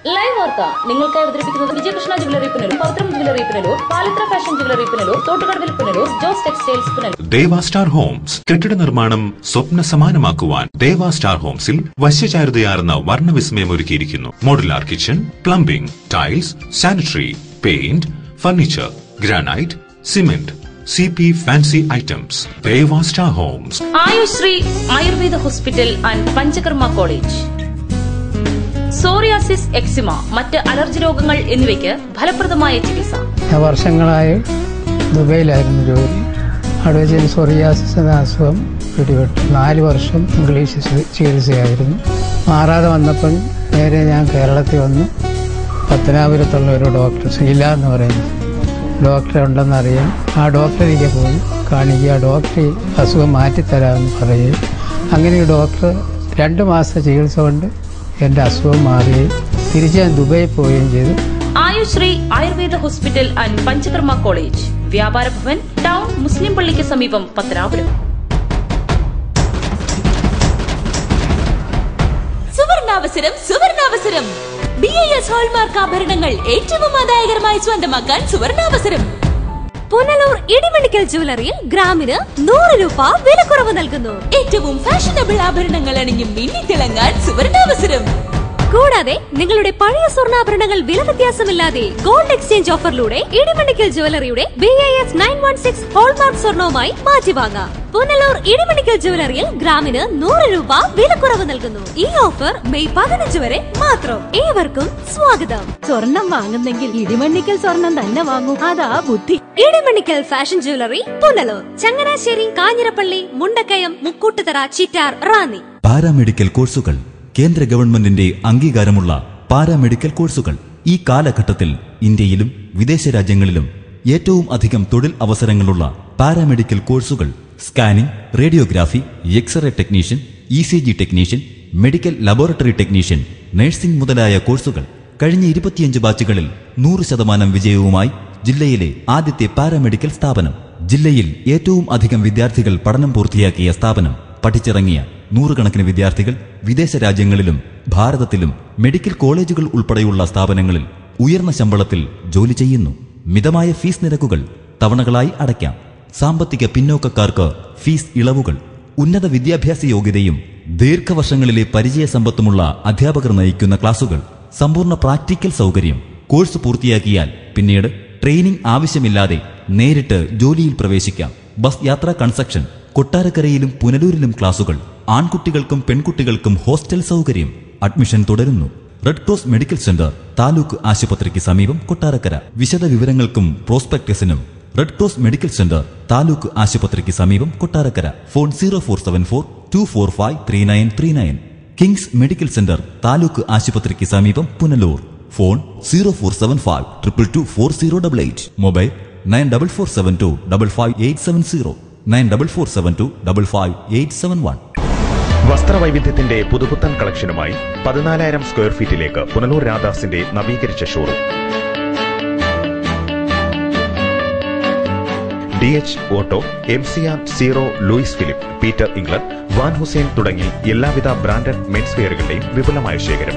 Live വാർത്ത നിങ്ങൾക്കായി അവതരിപ്പിക്കുന്നത് Vijayakrishna jewellery Punalur, Pavithram jewellery Punalur, Palithra fashion jewellery Punalur, തോട്ടുകടവിൽ Punalur, Jose textiles Punalur. Deva star homes കെട്ടിട നിർമ്മാണം സ്വപ്ന സമാനമാക്കുവാൻ ദേവ സ്റ്റാർ ഹോംസിൽ വശ്യചാരുതയാർന്ന വർണ്ണവിസ്മയം ഒരുക്കിയിരിക്കുന്നു. Modular kitchen, plumbing, tiles, sanitary, paint, furniture, granite, cement, CP fancy items. Deva star homes. Ayushree Ayurveda hospital and Panchakarma college. Psoriasis, eczema, മറ്റ് അലർജി രോഗങ്ങൾ എന്നിവയ്ക്ക് ഫലപ്രദമായ ചികിത്സ. വർഷങ്ങളായി ദുബൈയിലായിരുന്നു ജോലി. അവിടെ വെച്ച് സോറിയാസിസ് എന്ന അസുഖം പിടിപെട്ടു. 4 വർഷം ഇംഗ്ലീഷ് ചികിത്സയായിരുന്നു. മാറാതെ വന്നപ്പോൾ നേരെ ഞാൻ കേരളത്തിൽ വന്നു. പത്തനാപുരത്തുള്ള ഒരു ഡോക്ടർ, ശീല എന്ന് പറയുന്നു ഡോക്ടറെ ഉണ്ടെന്നറിയാം. ആ ഡോക്ടറിലേക്ക് പോയി കാണിക്കുക. ഡോക്ടർ അസുഖം മാറ്റിത്തരാമെന്ന് പറയുകയും അങ്ങനെ ഈ ഡോക്ടർ 2 മാസത്തെ ചികിത്സ കൊണ്ട് എൻ്റെ അസുഖം മാറുകയും തിരിച്ച് ഞാൻ ദുബായിൽ പോവുകയും ചെയ്തു. Ayushree Ayurveda hospital and Panchakarma college, Vyapara Bhavan, town, മുസ്ലിം പള്ളിക്ക് സമീപം, പത്തനാപുരം. സുവർണാവസരം, സുവർണാവസരം! BIS ഹോൾമാർക്ക് ആഭരണങ്ങൾ ഏറ്റവും ആദായകരമായി സ്വന്തമാക്കാൻ സുവർണാവസരം. പുനലൂർ ഇടിമണിക്കൽ ജ്വല്ലറിയിൽ ഗ്രാമിന് 100 രൂപ വിലക്കുറവ് നൽകുന്നു. ഏറ്റവും ഫാഷനബിൾ ആഭരണങ്ങൾ അണിഞ്ഞ് മിന്നിത്തിളങ്ങാൻ സുവർണാവസരം. കൂടാതെ നിങ്ങളുടെ പഴയ സ്വർണ്ണാഭരണങ്ങൾ വില വ്യത്യാസമില്ലാതെ ഗോൾഡ് എക്സ്ചേഞ്ച് ഓഫറിലൂടെ ഇടിമണിക്കൽ ജ്വല്ലറിയുടെ BIS 916 ഹോൾമാർക്ക് സ്വർണവുമായി മാറ്റി വാങ്ങാം. പുനലൂർ ഇടിമണിക്കൽ ജ്വല്ലറിയിൽ ഗ്രാമിന് 100 രൂപ വിലക്കുറവ് നൽകുന്നു. ഈ ഓഫർ മെയ് 15 വരെ മാത്രം. ഏവർക്കും സ്വാഗതം. സ്വർണം വാങ്ങുന്നെങ്കിൽ ഇടിമണിക്കൽ സ്വർണം തന്നെ വാങ്ങൂ, അതാ ബുദ്ധി. Idimannickal fashion jewellery, Punalur, Changanassery, Kanjirappally, Mundakayam, Mukkoottuthara, Chittar, Ranni. Paramedical കോഴ്സുകൾ. കേന്ദ്ര ഗവൺമെന്റിന്റെ അംഗീകാരമുള്ള പാരാമെഡിക്കൽ കോഴ്സുകൾ. ഈ കാലഘട്ടത്തിൽ ഇന്ത്യയിലും വിദേശ രാജ്യങ്ങളിലും ഏറ്റവും അധികം തൊഴിൽ അവസരങ്ങളുള്ള പാരാമെഡിക്കൽ കോഴ്സുകൾ. Scanning, radiography, X-ray technician, ECG technician, medical laboratory technician, nursing മുതലായ കോഴ്സുകൾ. കഴിഞ്ഞ 25 ബാച്ചുകളിൽ 100% വിജയവുമായി ജില്ലയിലെ ആദ്യത്തെ പാരാമെഡിക്കൽ സ്ഥാപനം. ജില്ലയിൽ ഏറ്റവും അധികം വിദ്യാർത്ഥികൾ പഠനം പൂർത്തിയാക്കിയ സ്ഥാപനം. പഠിച്ചിറങ്ങിയ 100 കണക്കിന് വിദ്യാർത്ഥികൾ വിദേശ രാജ്യങ്ങളിലും ഭാരതത്തിലും മെഡിക്കൽ കോളേജുകൾ ഉൾപ്പെടെയുള്ള സ്ഥാപനങ്ങളിൽ ഉയർന്ന ശമ്പളത്തിൽ ജോലി ചെയ്യുന്നു. മിതമായ ഫീസ് നിരക്കുകൾ തവണകളായി അടയ്ക്കാം. സാമ്പത്തിക പിന്നോക്കക്കാർക്ക് ഫീസ് ഇളവുകൾ. ഉന്നത വിദ്യാഭ്യാസ യോഗ്യതയും ദീർഘവർഷങ്ങളിലെ പരിചയസമ്പത്തുമുള്ള അധ്യാപകർ നയിക്കുന്ന ക്ലാസുകൾ. സമ്പൂർണ്ണ പ്രാക്ടിക്കൽ സൗകര്യം. കോഴ്സ് പൂർത്തിയാക്കിയാൽ പിന്നീട് ട്രെയിനിംഗ് ആവശ്യമില്ലാതെ നേരിട്ട് ജോലിയിൽ പ്രവേശിക്കാം. ബസ് യാത്രാ കൺസെഷൻ. കൊട്ടാരക്കരയിലും പുനലൂരിലും ക്ലാസുകൾ. ആൺകുട്ടികൾക്കും പെൺകുട്ടികൾക്കും ഹോസ്റ്റൽ സൗകര്യം. അഡ്മിഷൻ തുടരുന്നു. Red Cross medical centre, taluk ആശുപത്രിക്ക് സമീപം, കൊട്ടാരക്കര. വിശദ വിവരങ്ങൾക്കും പ്രോസ്പെക്ടസിനും Red Cross medical centre, taluk ആശുപത്രിക്ക് സമീപം, Kottarakkara. Phone 0474-245-3939. Kings medical centre, taluk ആശുപത്രിക്ക് സമീപം, പുനലൂർ. ഫോൺ 0475224088. മൊബൈൽ 9447255870, 9447255871. വസ്ത്രവൈവിധ്യത്തിന്റെ പുതുപുത്തൻ കളക്ഷനുമായി 14,000 സ്ക്വയർ ഫീറ്റിലേക്ക് പുനലൂർ രാധാസിന്റെ നവീകരിച്ച showroom. DH auto, MCR, zero, Louis Philippe, Peter England, Van Heusen തുടങ്ങി എല്ലാവിധ ബ്രാൻഡഡ് മെൻസ് വെയറുകളുടെയും വിപുലമായ ശേഖരം.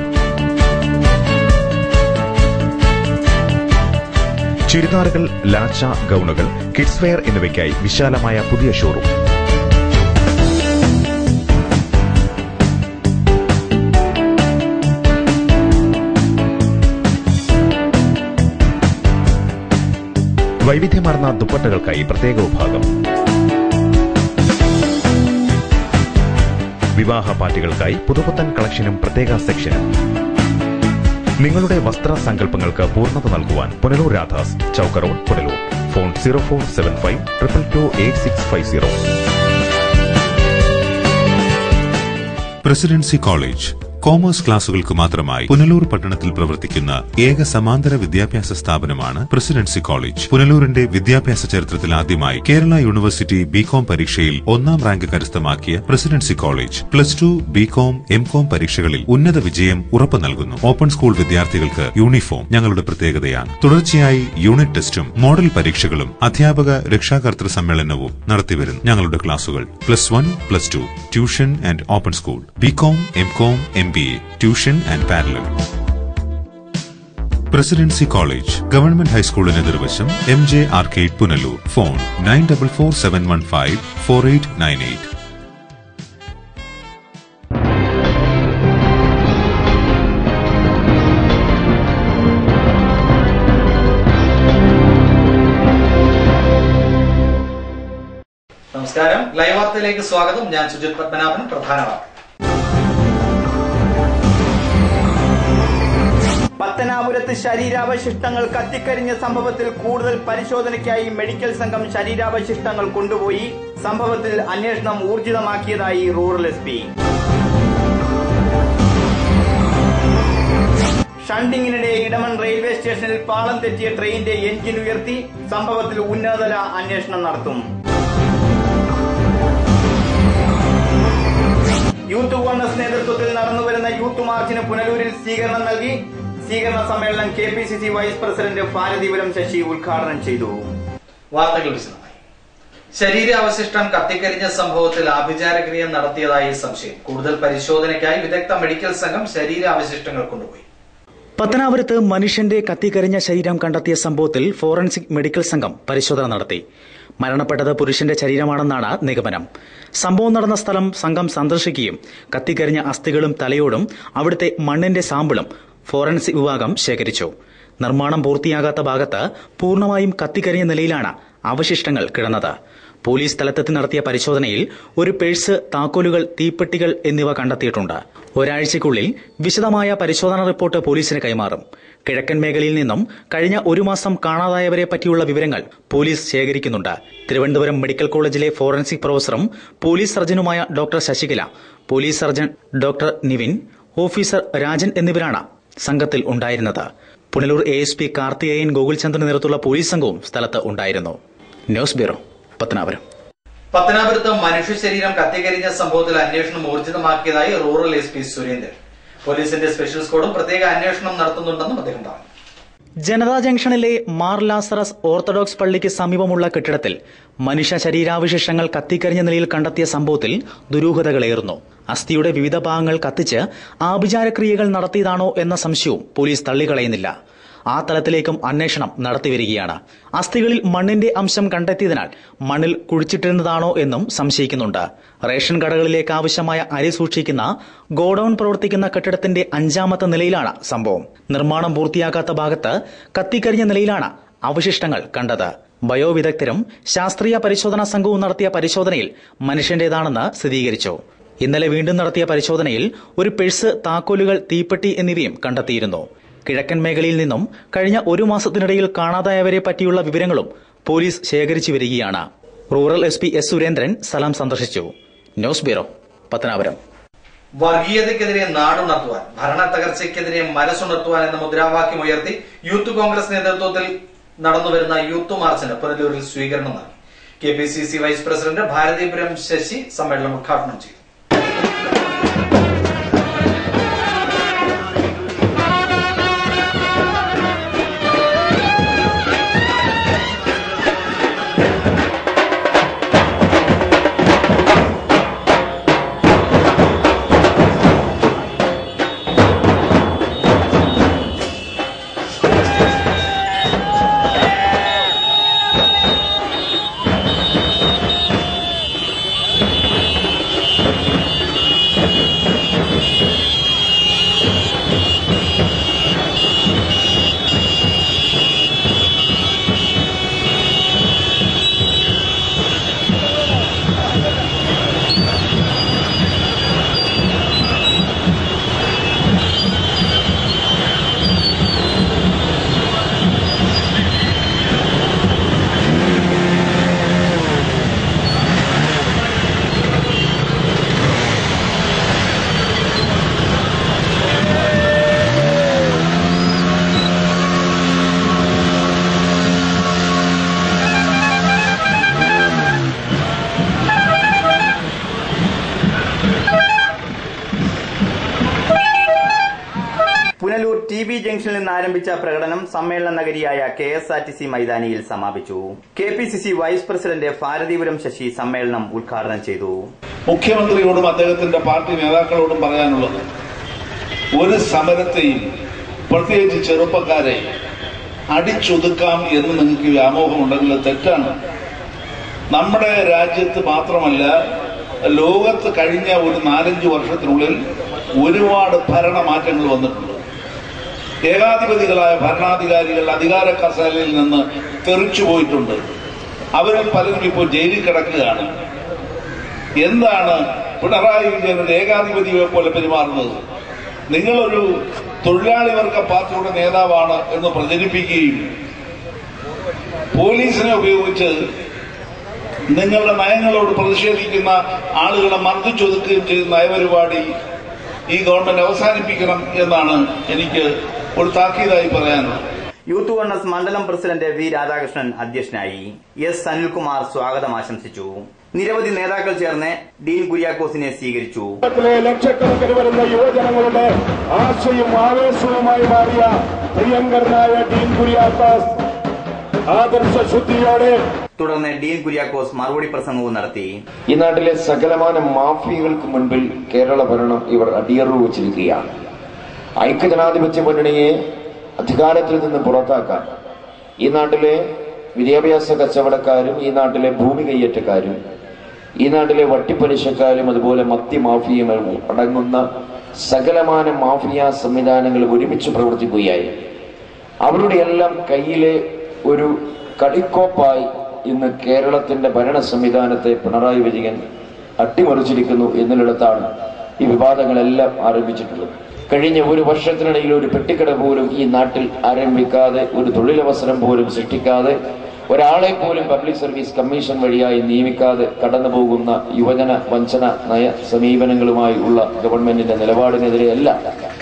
ചുരിദാറുകൾ, ലാച്ച, ഗൗണുകൾ, കിഡ്സ് വെയർ എന്നിവയ്ക്കായി വിശാലമായ പുതിയ ഷോറൂം. വൈവിധ്യമാർന്ന ദുപ്പട്ടകൾക്കായി പ്രത്യേക വിഭാഗം. വിവാഹ പാർട്ടികൾക്കായി പുതുപുത്തൻ കളക്ഷനും പ്രത്യേക സെക്ഷനും. നിങ്ങളുടെ വസ്ത്ര സങ്കല്പങ്ങൾക്ക് പൂർണ്ണത നൽകുവാൻ Punalur Radhas, Chowka road, Punalur. Phone 0475228650. Presidency college commerce ക്ലാസുകൾക്ക് മാത്രമായി പുനലൂർ പട്ടണത്തിൽ പ്രവർത്തിക്കുന്ന ഏക സമാന്തര വിദ്യാഭ്യാസ സ്ഥാപനമാണ് പ്രസിഡൻസി കോളേജ്. പുനലൂരിന്റെ വിദ്യാഭ്യാസ ചരിത്രത്തിൽ ആദ്യമായി കേരള യൂണിവേഴ്സിറ്റി BCom പരീക്ഷയിൽ 1ാം റാങ്ക് കരസ്ഥമാക്കിയ പ്രസിഡൻസി കോളേജ് +2, BCom, MCom പരീക്ഷകളിൽ ഉന്നത വിജയം ഉറപ്പു നൽകുന്നു. ഓപ്പൺ സ്കൂൾ വിദ്യാർത്ഥികൾക്ക് യൂണിഫോം ഞങ്ങളുടെ പ്രത്യേകതയാണ്. തുടർച്ചയായി യൂണിറ്റ് ടെസ്റ്റും മോഡൽ പരീക്ഷകളും അധ്യാപക രക്ഷാകർതൃ സമ്മേളനവും നടത്തിവരുന്നു. ഞങ്ങളുടെ ക്ലാസുകൾ +1, +2, tuition and open school, BCom, MCom, MBA, tuition and parallel. Presidency college government ഹൈസ്കൂളിന് എതിർവശം MJ ആർക്കേഡ് പുനലൂർ. ഫോൺ 9447154898. നമസ്കാരം. ലൈവ് വാർത്തയിലേക്ക് സ്വാഗതം. ഞാൻ സുജിത് പത്മനാഭൻ. പ്രധാന വാർത്ത. പത്തനാപുരത്ത് ശരീരാവശിഷ്ടങ്ങൾ കത്തിക്കരിഞ്ഞ സംഭവത്തിൽ കൂടുതൽ പരിശോധനയ്ക്കായി മെഡിക്കൽ സംഘം ശരീരാവശിഷ്ടങ്ങൾ കൊണ്ടുപോയി. സംഭവത്തിൽ അന്വേഷണം ഊർജിതമാക്കിയതായി റൂറൽ SP. ഷണ്ടിങ്ങിനിടെ ഇടമൺ റെയിൽവേ സ്റ്റേഷനിൽ പാളം തെറ്റിയ ട്രെയിനിന്റെ എഞ്ചിൻ ഉയർത്തി. സംഭവത്തിൽ ഉന്നതതല അന്വേഷണം നടത്തും. യൂത്ത് കോൺഗ്രസ് നേതൃത്വത്തിൽ നടന്നുവരുന്ന യൂത്ത് മാർച്ചിന് പുനലൂരിൽ സ്വീകരണം നൽകി. സ്വീകരണ സമ്മേളനം KPCC vice president Bharathipuram Sasi ഉദ്ഘാടനം ചെയ്തു. വാർത്തകൾ വിശദമായി. ശരീരാവശിഷ്ടം കത്തിക്കരിഞ്ഞ സംഭവത്തിൽ ആഭിചാരക്രിയ നടത്തിയതായി സംശയം. കൂടുതൽ പരിശോധനയ്ക്കായി വിദഗ്ധ മെഡിക്കൽ സംഘം ശരീരാവശിഷ്ടങ്ങൾ കൊണ്ടുപോയി. പത്തനാപുരത്ത് മനുഷ്യന്റെ കത്തിക്കരിഞ്ഞ ശരീരം കണ്ടെത്തിയ സംഭവത്തിൽ ഫോറൻസിക് മെഡിക്കൽ സംഘം പരിശോധന നടത്തി. മരണപ്പെട്ടത് പുരുഷന്റെ ശരീരമാണെന്നാണ് നിഗമനം. സംഭവം നടന്ന സ്ഥലം സംഘം സന്ദർശിക്കുകയും കത്തിക്കരിഞ്ഞ അസ്ഥികളും തലയോടും അവിടുത്തെ മണ്ണിന്റെ സാമ്പിളും ഫോറൻസിക് വിഭാഗം ശേഖരിച്ചു. നിർമ്മാണം പൂർത്തിയാകാത്ത ഭാഗത്ത് പൂർണ്ണമായും കത്തിക്കരിഞ്ഞ നിലയിലാണ് അവശിഷ്ടങ്ങൾ കിടന്നത്. പോലീസ് സ്ഥലത്തെത്തി നടത്തിയ പരിശോധനയിൽ ഒരു പേഴ്സ്, താക്കോലുകൾ, തീപ്പെട്ടികൾ എന്നിവ കണ്ടെത്തിയിട്ടുണ്ട്. ഒരാഴ്ചയ്ക്കുള്ളിൽ വിശദമായ പരിശോധനാ റിപ്പോർട്ട് പോലീസിന് കൈമാറും. കിഴക്കൻ മേഖലയിൽ നിന്നും കഴിഞ്ഞ ഒരു മാസം കാണാതായവരെ പറ്റിയുള്ള വിവരങ്ങൾ പോലീസ് ശേഖരിക്കുന്നുണ്ട്. തിരുവനന്തപുരം മെഡിക്കൽ കോളേജിലെ ഫോറൻസിക് പ്രൊഫസറും പോലീസ് സർജനുമായ doctor Sasikala, police surgeon doctor Nivin, officer Rajan എന്നിവരാണ് സംഘത്തിൽ ഉണ്ടായിരുന്നത്. പുനലൂർ ASP കാർത്തികേയൻ ഗോകുൽചന്ദ്രന്റെ നേതൃത്വത്തിലുള്ള പോലീസ് സംഘവും സ്ഥലത്ത് ഉണ്ടായിരുന്നു. News bureau, Pathanapuram. പത്തനാപുരത്ത് മനുഷ്യ ശരീരം കത്തിക്കരിഞ്ഞ സംഭവത്തിൽ അന്വേഷണം ഊർജിതമാക്കിയതായി റൂറൽ SP സുരേന്ദ്രൻ. പോലീസിന്റെ സ്പെഷ്യൽ സ്ക്വാഡും പ്രത്യേക അന്വേഷണം നടത്തുന്നുണ്ടെന്നും അദ്ദേഹം പറഞ്ഞു. ജനതാ ജംഗ്ഷനിലെ മാർ ലാസറസ് ഓർത്തഡോക്സ് പള്ളിക്ക് സമീപമുള്ള കെട്ടിടത്തിൽ മനുഷ്യ ശരീരാവശിഷ്ടങ്ങൾ കത്തിക്കരിഞ്ഞ നിലയിൽ കണ്ടെത്തിയ സംഭവത്തിൽ ദുരൂഹതകളേറുന്നു. അസ്ഥിയുടെ വിവിധ ഭാഗങ്ങൾ കത്തിച്ച് ആഭിചാരക്രിയകൾ നടത്തിയതാണോ എന്ന സംശയവും പോലീസ് തള്ളിക്കളയുന്നില്ല. ആ തലത്തിലേക്കും അന്വേഷണം നടത്തിവരികയാണ്. അസ്ഥികളിൽ മണ്ണിന്റെ അംശം കണ്ടെത്തിയതിനാൽ മണ്ണിൽ കുഴിച്ചിട്ടിരുന്നതാണോ എന്നും സംശയിക്കുന്നുണ്ട്. റേഷൻ കടകളിലേക്ക് ആവശ്യമായ അരി സൂക്ഷിക്കുന്ന ഗോഡൌൺ പ്രവർത്തിക്കുന്ന കെട്ടിടത്തിന്റെ 5ാമത്തെ നിലയിലാണ് സംഭവം. നിർമ്മാണം പൂർത്തിയാക്കാത്ത ഭാഗത്ത് കത്തിക്കരിഞ്ഞ നിലയിലാണ് അവശിഷ്ടങ്ങൾ കണ്ടത്. ബയോവിദഗ്ധരും ശാസ്ത്രീയ പരിശോധനാ സംഘവും നടത്തിയ പരിശോധനയിൽ മനുഷ്യന്റേതാണെന്ന് സ്ഥിരീകരിച്ചു. ഇന്നലെ വീണ്ടും നടത്തിയ പരിശോധനയിൽ ഒരു പേഴ്സ്, താക്കോലുകൾ, തീപ്പെട്ടി എന്നിവയും കണ്ടെത്തിയിരുന്നു. കിഴക്കൻ മേഖലയിൽ നിന്നും കഴിഞ്ഞ ഒരു മാസത്തിനിടയിൽ കാണാതായവരെ പറ്റിയുള്ള വിവരങ്ങളും പോലീസ് ശേഖരിച്ചു വരികയാണ്. റൂറൽ SP S സുരേന്ദ്രൻ സ്ഥലം സന്ദർശിച്ചു. News bureau, Pathanapuram. വർഗീയതയ്ക്കെതിരെ നാടുണർത്തുവാൻ, ഭരണ തകർച്ചയ്ക്കെതിരെ മനസ്സുണർത്തുവാൻ എന്ന മുദ്രാവാക്യം ഉയർത്തി യൂത്ത് കോൺഗ്രസ് നേതൃത്വത്തിൽ നടന്നുവരുന്ന യൂത്ത് മാർച്ചിന് പുനലൂരിൽ സ്വീകരണം നൽകി. KPCC vice president Bharathipuram Sasi സമ്മേളനം ഉദ്ഘാടനം ചെയ്തു. പുനലൂർ TB ജംഗ്ഷനിൽ നിന്ന് ആരംഭിച്ച പ്രകടനം സമ്മേളന നഗരിയായ KSRTC മൈതാനിയിൽ സമാപിച്ചു. KPCC vice president Bharathipuram Sasi സമ്മേളനം ഉദ്ഘാടനം ചെയ്തു. മുഖ്യമന്ത്രിയോടും അദ്ദേഹത്തിന്റെ പാർട്ടി നേതാക്കളോടും പറയാനുള്ളത്, ഒരു സമരത്തെയും പ്രത്യേകിച്ച് ചെറുപ്പക്കാരെ അടിച്ചൊതുക്കാം എന്ന് നിങ്ങൾക്ക് വ്യാമോഹമുണ്ടെങ്കിൽ തെറ്റാണ്. നമ്മുടെ രാജ്യത്ത് മാത്രമല്ല, ലോകത്ത് കഴിഞ്ഞ ഒരു 4-5 വർഷത്തിനുള്ളിൽ ഒരുപാട് ഭരണമാറ്റങ്ങൾ വന്നിട്ടുണ്ട്. ഏകാധിപതികളായ ഭരണാധികാരികൾ അധികാര കസേരയിൽ നിന്ന് തെറിച്ചു പോയിട്ടുണ്ട്. അവരിൽ പലരും ഇപ്പോൾ ജയിലിൽ കിടക്കുകയാണ്. എന്താണ് പിണറായി വിജയൻ ഒരു ഏകാധിപതിയെ പോലെ പെരുമാറുന്നത്? നിങ്ങളൊരു തൊഴിലാളി വർഗ പാർട്ടിയുടെ നേതാവാണ് എന്ന് പ്രചരിപ്പിക്കുകയും പോലീസിനെ ഉപയോഗിച്ച് നിങ്ങളുടെ നയങ്ങളോട് പ്രതിഷേധിക്കുന്ന ആളുകളെ മർദ്ദിച്ചൊതുക്കുകയും ചെയ്ത നയപരിപാടി ഈ ഗവൺമെന്റ് അവസാനിപ്പിക്കണം എന്നാണ് എനിക്ക് ഒരു താക്കീതായി പറയാനുള്ളത്. യൂത്ത് കോൺഗ്രസ് മണ്ഡലം പ്രസിഡന്റ് വി രാധാകൃഷ്ണൻ അധ്യക്ഷനായി. എസ് അനിൽകുമാർ സ്വാഗതം ആശംസിച്ചു. നിരവധി നേതാക്കൾ ചേർന്ന് ഡീൻ കുര്യാക്കോസിനെ സ്വീകരിച്ചു. ലക്ഷക്കണക്കിന് വരുന്ന യുവജനങ്ങളുടെ ആശയും ആവേശവുമായി മാറിയ പ്രിയങ്കരനായ ഡീൻ കുര്യാക്കോസ് ആദർശ ശുദ്ധിയോടെ. തുടർന്ന് ഡീൻ കുര്യാക്കോസ് മറുപടി പ്രസംഗവും നടത്തി. ഈ നാട്ടിലെ സകലമാന മാഫിയകൾക്ക് മുൻപിൽ കേരള ഭരണം ഇവർ അടിയറവ് വച്ചിരിക്കുകയാണ്. ഐക്യജനാധിപത്യ മുന്നണിയെ അധികാരത്തിൽ നിന്ന് പുറത്താക്കാൻ ഈ നാട്ടിലെ വിദ്യാഭ്യാസ കച്ചവടക്കാരും ഈ നാട്ടിലെ ഭൂമി കയ്യേറ്റക്കാരും ഈ നാട്ടിലെ വട്ടിപ്പലിശക്കാരും അതുപോലെ മദ്യ മാഫിയയും അടങ്ങുന്ന സകലമാന മാഫിയ സംവിധാനങ്ങൾ ഒരുമിച്ച് പ്രവർത്തിക്കുകയായി അവരുടെ എല്ലാം കയ്യിലെ ഒരു കടിക്കോപ്പായി ഇന്ന് കേരളത്തിന്റെ ഭരണ സംവിധാനത്തെ പിണറായി വിജയൻ അട്ടിമറിച്ചിരിക്കുന്നു എന്നിടത്താണ് ഈ വിവാദങ്ങളെല്ലാം ആരംഭിച്ചിട്ടുള്ളത്. കഴിഞ്ഞ ഒരു വർഷത്തിനിടയിൽ ഒരു പെട്ടിക്കട പോലും ഈ നാട്ടിൽ ആരംഭിക്കാതെ, ഒരു തൊഴിലവസരം പോലും സൃഷ്ടിക്കാതെ, ഒരാളെ പോലും പബ്ലിക് സർവീസ് കമ്മീഷൻ വഴിയായി നിയമിക്കാതെ കടന്നുപോകുന്ന യുവജന വഞ്ചന നയ സമീപനങ്ങളുമായി ഉള്ള ഗവൺമെന്റിന്റെ നിലപാടിനെതിരെയല്ല